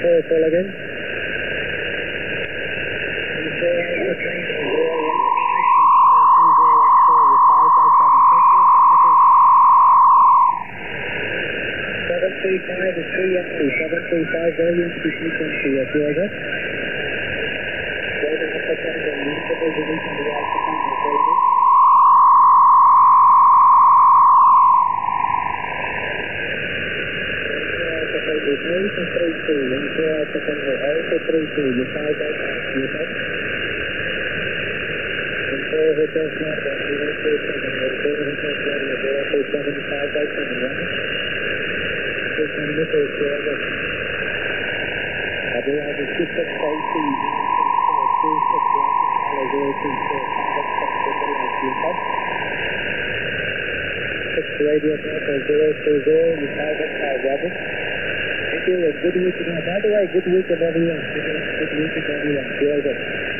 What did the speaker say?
4 full again. Five is 3 empty, 735 volume, frequency, Georgia. Golden Uppercut, the municipal division, the Alpha Golden. Alpha 32, Inter Alpha Tango, Alpha 32, you 5 out, you up. Control Hotel Flight, 047, Control Hotel Flight, 047, 5 out, 7 Radio Delta 020, you 5 up 5 Robert. Thank you, good weekend. By the way, good weekend everyone. Good weekend everyone. Good.